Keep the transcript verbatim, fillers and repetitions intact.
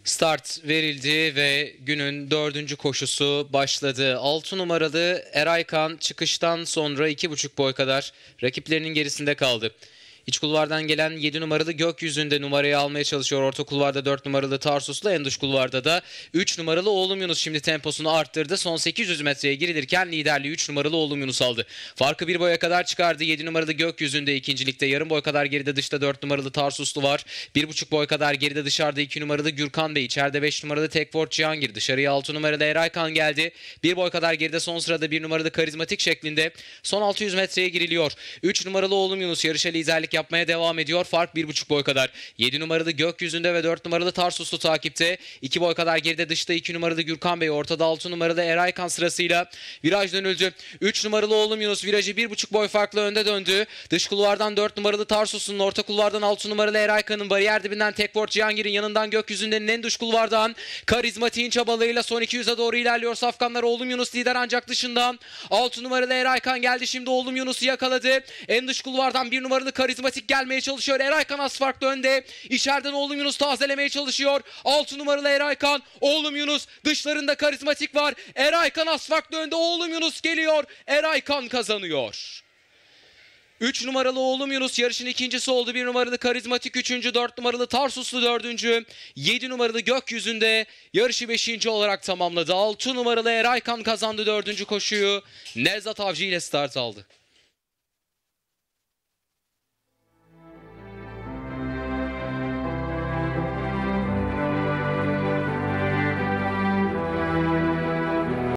Start verildi ve günün dördüncü koşusu başladı. altı numaralı Eraykan çıkıştan sonra iki buçuk boy kadar rakiplerinin gerisinde kaldı. İç kulvardan gelen yedi numaralı Gökyüzü'nde numarayı almaya çalışıyor. Orta kulvarda dört numaralı Tarsus'la, en dış kulvarda da üç numaralı Oğlum Yunus şimdi temposunu arttırdı. Son sekiz yüz metreye girilirken liderliği üç numaralı Oğlum Yunus aldı. Farkı bir boya kadar çıkardı. yedi numaralı Gökyüzü'nde ikincilikte, yarım boy kadar geride dışta dört numaralı Tarsuslu var. bir buçuk boy kadar geride dışarıda iki numaralı Gürkan Bey. İçeride beş numaralı Tekford Cihangir. Dışarıya altı numaralı Eraykan geldi. bir boy kadar geride son sırada bir numaralı Karizmatik şeklinde. Son altı yüz metreye giriliyor. üç numaralı Oğlum Yunus yarışa liderlik yapmaya devam ediyor. Fark bir buçuk boy kadar. yedi numaralı Gökyüzü'nde ve dört numaralı Tarsuslu takipte. iki boy kadar geride dışta iki numaralı Gürkan Bey. Ortada altı numaralı Eraykan sırasıyla viraj dönüldü. üç numaralı Oğlum Yunus virajı bir buçuk boy farklı önde döndü. Dış kulvardan dört numaralı Tarsuslu'nun, orta kulvardan altı numaralı Eraykan'ın, bariyer dibinden Tekford Cihangir'in, yanından Gökyüzü'nün en dış kulvardan Karizmatik'in çabalarıyla son iki yüze doğru ilerliyor safkanlar. Oğlum Yunus lider ancak dışından altı numaralı Eraykan geldi. Şimdi Oğlum Yunus'u yakaladı. En dış kulvardan bir numaralı Karizmatik gelmeye çalışıyor. Eraykan az farklı önde. İçeriden Oğlum Yunus tazelemeye çalışıyor. altı numaralı Eraykan, Oğlum Yunus, dışlarında Karizmatik var. Eraykan az farklı önde. Oğlum Yunus geliyor. Eraykan kazanıyor. üç numaralı Oğlum Yunus yarışın ikincisi oldu. bir numaralı Karizmatik üçüncü, dört numaralı Tarsuslu dördüncü, yedi numaralı Gökyüzü'nde yarışı beşinci olarak tamamladı. altı numaralı Eraykan kazandı dördüncü koşuyu. Nevzat Avcı ile start aldı.